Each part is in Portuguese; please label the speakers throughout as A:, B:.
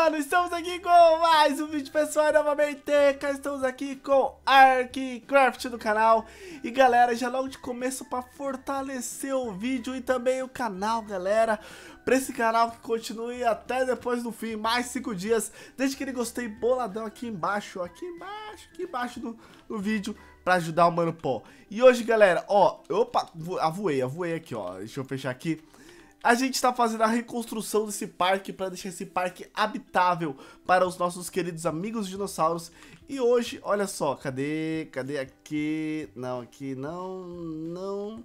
A: mano, estamos aqui com mais um vídeo, pessoal, e novamente cá estamos aqui com ArkCraft no canal. E galera, já logo de começo para fortalecer o vídeo e também o canal, galera, para esse canal que continue até depois do fim, mais 5 dias. Deixa aquele gostei boladão aqui embaixo no vídeo, pra ajudar o Mano Pó. E hoje, galera, ó, opa, voei aqui, ó, deixa eu fechar aqui. A gente tá fazendo a reconstrução desse parque para deixar esse parque habitável para os nossos queridos amigos dinossauros. E hoje, olha só, cadê aqui? Não, aqui não.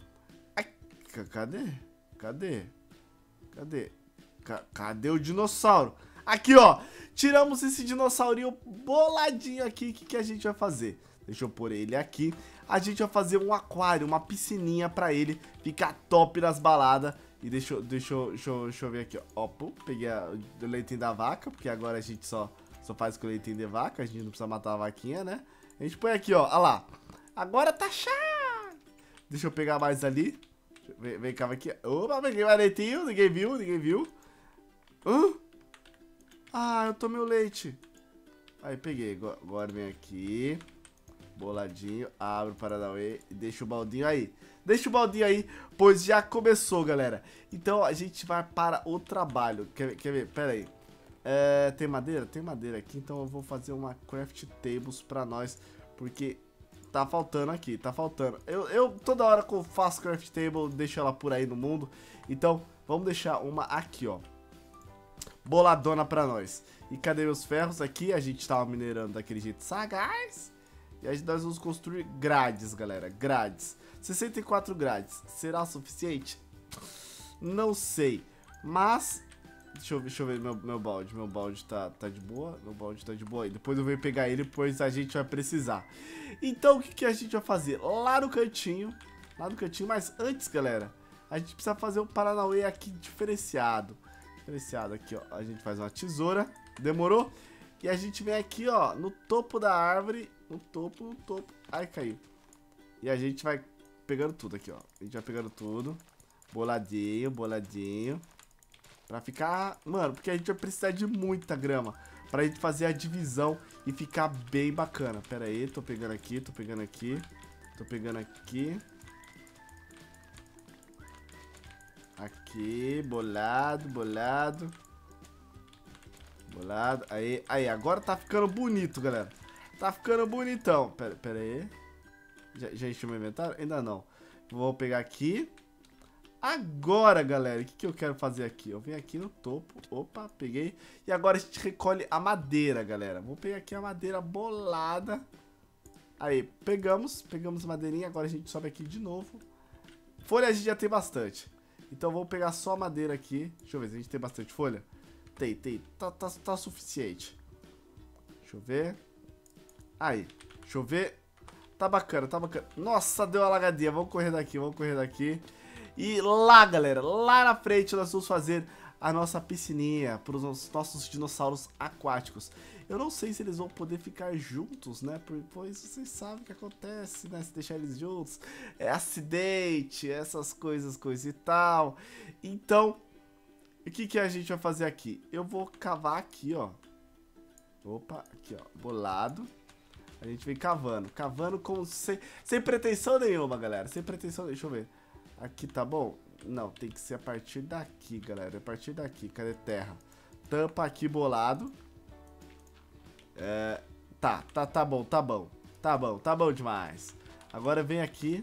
A: Cadê o dinossauro? Aqui, ó, tiramos esse dinossaurinho boladinho aqui. O que a gente vai fazer? Deixa eu pôr ele aqui. A gente vai fazer um aquário, uma piscininha pra ele ficar top nas baladas. E deixa eu ver aqui, ó. Peguei o leitinho da vaca, porque agora a gente só faz com o leitinho de vaca. A gente não precisa matar a vaquinha, né? A gente põe aqui, ó. Olha lá. Agora tá chato. Deixa eu pegar mais ali. Vem cá, aqui. Opa, peguei mais leitinho. Ninguém viu. Ah, eu tomei o leite. Aí, peguei. Agora vem aqui. Boladinho, abre o Paranauê e deixa o baldinho aí. Deixa o baldinho aí, pois já começou, galera. Então a gente vai para o trabalho. Quer ver? Pera aí. Tem madeira? Tem madeira aqui, então eu vou fazer uma craft tables pra nós, porque tá faltando aqui, tá faltando. Eu toda hora que eu faço craft table, deixo ela por aí no mundo. Então vamos deixar uma aqui, ó. Boladona pra nós. E cadê meus ferros aqui? A gente tava minerando daquele jeito sagaz. E aí nós vamos construir grades, galera, grades. 64 grades, será o suficiente? Não sei, mas... Deixa eu ver meu balde tá de boa? Meu balde tá de boa aí, depois eu venho pegar ele, pois a gente vai precisar. Então o que a gente vai fazer? Lá no cantinho, mas antes, galera, a gente precisa fazer um Paranauê aqui diferenciado. Diferenciado aqui, ó, a gente faz uma tesoura, demorou? E a gente vem aqui, ó, no topo da árvore, no topo. Ai, caiu. E a gente vai pegando tudo aqui, ó. A gente vai pegando tudo. Boladinho. Pra ficar... Mano, porque a gente vai precisar de muita grama pra gente fazer a divisão e ficar bem bacana. Pera aí, tô pegando aqui. Aqui, bolado. Aí, agora tá ficando bonito, galera. Tá ficando bonitão. Pera aí. Já encheu meu inventário? Ainda não. Vou pegar aqui. Agora, galera, o que eu quero fazer aqui? Eu venho aqui no topo. Opa, peguei. E agora a gente recolhe a madeira, galera. Vou pegar aqui a madeira bolada. Aí, pegamos a madeirinha. Agora a gente sobe aqui de novo. Folha a gente já tem bastante. Então vamos pegar só a madeira aqui. Deixa eu ver se a gente tem bastante folha. Tem. Tá suficiente. Deixa eu ver. Aí, deixa eu ver. Tá bacana. Nossa, deu uma lagadinha. Vamos correr daqui. E lá, galera, lá na frente nós vamos fazer a nossa piscininha para os nossos dinossauros aquáticos. Eu não sei se eles vão poder ficar juntos, né? Pois vocês sabem o que acontece, né? Se deixar eles juntos, é acidente, essas coisas e tal. Então... o que a gente vai fazer aqui? Eu vou cavar aqui, ó. Opa, aqui, ó. Bolado. A gente vem cavando. Cavando como sem pretensão nenhuma, galera. Sem pretensão nenhuma. Deixa eu ver. Aqui tá bom? Não, tem que ser a partir daqui, galera. A partir daqui. Cadê terra? Tampa aqui, bolado. Tá bom. Tá bom demais. Agora vem aqui.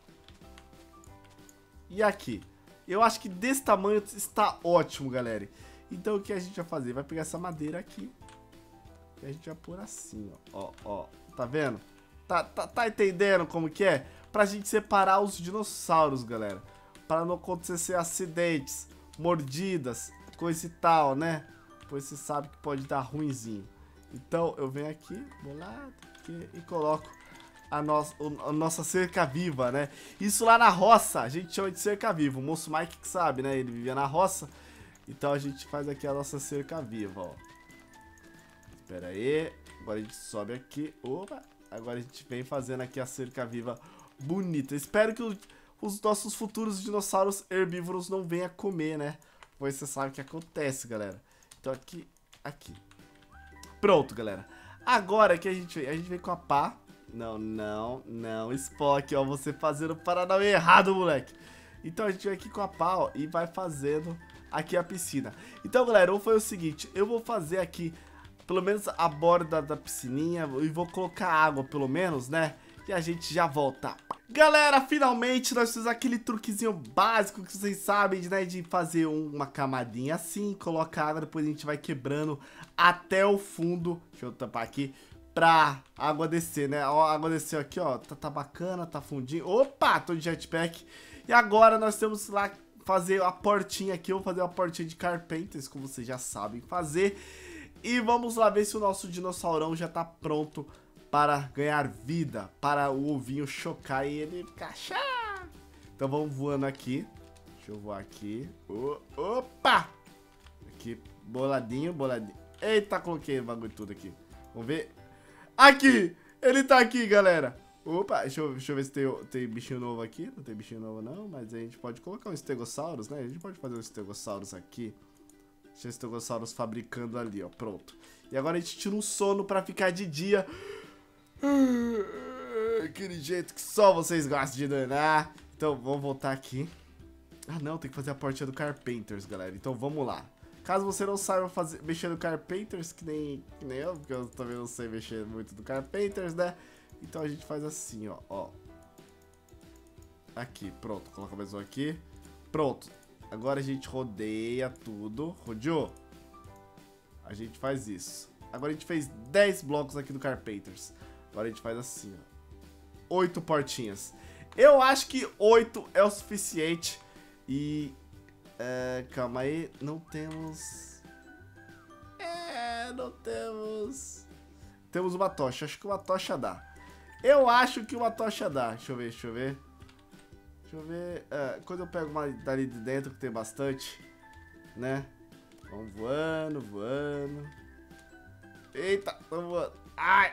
A: E aqui. Eu acho que desse tamanho está ótimo, galera. Então o que a gente vai fazer? Vai pegar essa madeira aqui. E a gente vai pôr assim, ó. Tá vendo? Tá entendendo como que é? Pra gente separar os dinossauros, galera. Para não acontecer acidentes, mordidas, coisa e tal, né? Pois você sabe que pode dar ruinzinho. Então eu venho aqui, bolado, aqui, e coloco a nossa cerca viva, né? Isso lá na roça, a gente chama de cerca viva. O moço Mike que sabe, né? Ele vivia na roça. Então a gente faz aqui a nossa cerca viva, ó. Espera aí. Agora a gente sobe aqui. Opa! Agora a gente vem fazendo aqui a cerca viva bonita. Espero que os nossos futuros dinossauros herbívoros não venham comer, né? Pois você sabe o que acontece, galera. Então aqui... aqui. Pronto, galera. Agora que a gente vem com a pá. Não, Spock, ó, você fazendo o paranauê errado, moleque. Então a gente vem aqui com a pá, ó, e vai fazendo aqui a piscina. Então, galera, vou fazer o seguinte, eu vou fazer aqui pelo menos a borda da piscininha e vou colocar água pelo menos, né? E a gente já volta. Galera, finalmente nós fizemos aquele truquezinho básico que vocês sabem, né? De fazer uma camadinha assim, coloca água, depois a gente vai quebrando até o fundo. Deixa eu tampar aqui. Pra água descer, né? Ó, a água desceu aqui, ó. Tá bacana, tá fundinho. Opa, tô de jetpack. E agora nós temos lá fazer a portinha aqui. Eu vou fazer uma portinha de Carpenters, como vocês já sabem fazer. E vamos lá ver se o nosso dinossaurão já tá pronto para ganhar vida, para o ovinho chocar e ele cachar. Então vamos voando aqui. Deixa eu voar aqui. Opa! Aqui, boladinho. Eita, coloquei o bagulho tudo aqui. Vamos ver. Aqui! Ele tá aqui, galera. Opa, deixa eu ver se tem bichinho novo aqui. Não tem bichinho novo não, mas a gente pode colocar um Stegosaurus, né? A gente pode fazer um Stegosaurus aqui. Deixa o Stegosaurus fabricando ali, ó. Pronto. E agora a gente tira um sono pra ficar de dia. Aquele jeito que só vocês gostam de danar. Então, vamos voltar aqui. Ah, não, tem que fazer a portinha do Carpenters, galera. Então, vamos lá. Caso você não saiba mexer no Carpenters, que nem eu, porque eu também não sei mexer muito no Carpenters, né? Então, a gente faz assim, ó. Aqui, pronto. Coloca mais um aqui. Pronto. Agora a gente rodeia tudo. Rodeou? A gente faz isso. Agora a gente fez 10 blocos aqui do Carpenters. Agora a gente faz assim, ó. 8 portinhas. Eu acho que 8 é o suficiente. E... calma aí. Não temos... não temos... Temos uma tocha. Acho que uma tocha dá. Eu acho que uma tocha dá. Deixa eu ver. Quando eu pego uma dali de dentro, que tem bastante, né? Vamos voando. Eita, vamos voando. Ai!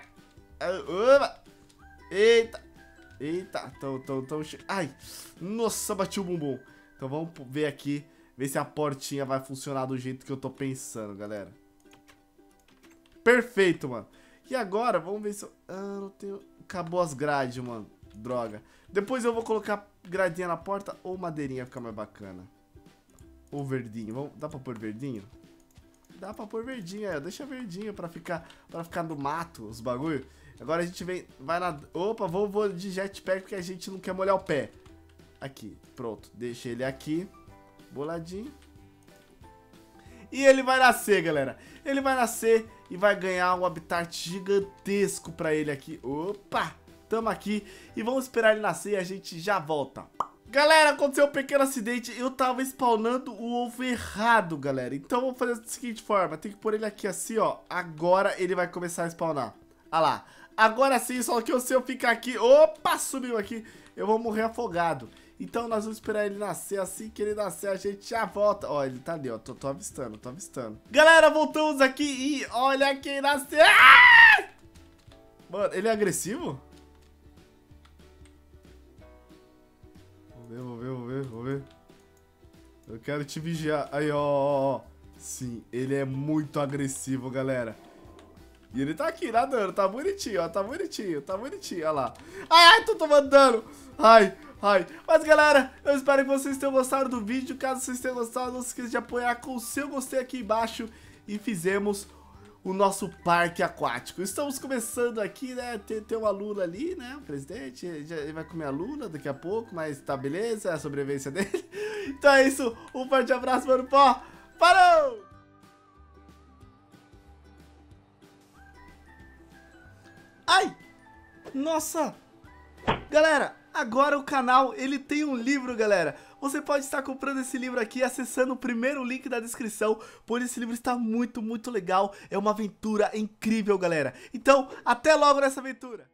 A: Eita, ai, nossa, bati o bumbum. Então vamos ver aqui, ver se a portinha vai funcionar do jeito que eu tô pensando, galera. Perfeito, mano. E agora, vamos ver se eu... não tenho... Acabou as grades, mano. Droga. Depois eu vou colocar gradinha na porta ou madeirinha, ficar mais bacana. Ou verdinho. Dá pra pôr verdinho? Dá pra pôr verdinho, deixa verdinho pra ficar no mato, os bagulho. Agora a gente vai na... Opa, vou de jetpack porque a gente não quer molhar o pé. Aqui, pronto. Deixa ele aqui. Boladinho. E ele vai nascer, galera. Ele vai nascer e vai ganhar um habitat gigantesco pra ele aqui. Opa! Tamo aqui e vamos esperar ele nascer e a gente já volta. Galera, aconteceu um pequeno acidente. Eu tava spawnando o ovo errado, galera. Então vamos fazer da seguinte forma. Tem que pôr ele aqui assim, ó. Agora ele vai começar a spawnar. Olha lá. Agora sim, só que se eu ficar aqui... Opa, subiu aqui. Eu vou morrer afogado. Então nós vamos esperar ele nascer. Assim que ele nascer, a gente já volta. Ó, ele tá ali, ó. Tô avistando. Galera, voltamos aqui e olha quem nasceu. Ah! Mano, ele é agressivo? Vamos ver. Eu quero te vigiar. Aí, ó. Sim, ele é muito agressivo, galera. E ele tá aqui nadando, tá bonitinho, ó. Tá bonitinho, olha lá. Ai, tô tomando dano. Ai. Mas, galera, eu espero que vocês tenham gostado do vídeo. Caso vocês tenham gostado, não se esqueça de apoiar com o seu gostei aqui embaixo. E fizemos o nosso parque aquático. Estamos começando aqui, né? Tem uma lula ali, né? O presidente, ele vai comer a lula daqui a pouco, mas tá beleza, é a sobrevivência dele. Então é isso, um forte abraço, mano, pó. Parou! Ai! Nossa! Galera, agora o canal, ele tem um livro, galera. Você pode estar comprando esse livro aqui acessando o primeiro link da descrição, pois esse livro está muito legal. É uma aventura incrível, galera. Então, até logo nessa aventura!